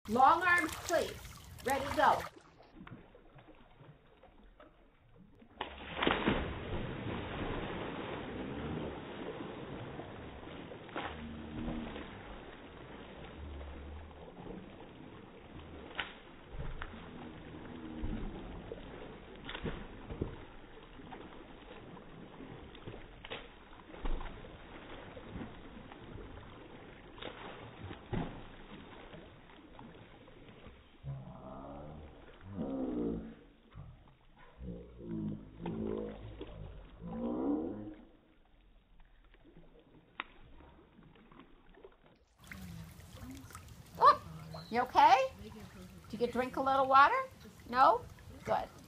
Long arms, please. Ready, go. Oh, you okay? Did you drink a little water? No? Good.